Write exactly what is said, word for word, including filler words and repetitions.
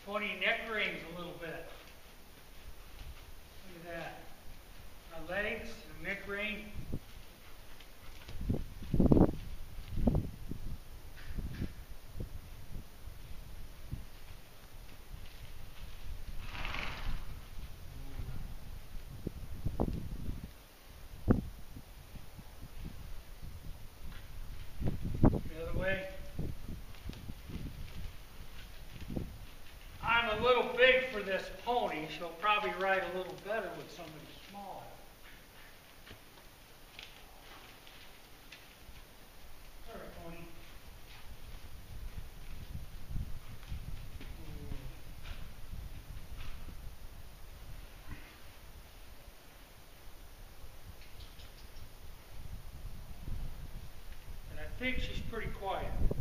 Pony neck rings a little bit. Look at that. My legs, the neck ring. The other way. I'm a little big for this pony. She'll probably ride a little better with somebody smaller. Sorry, pony. And I think she's pretty quiet.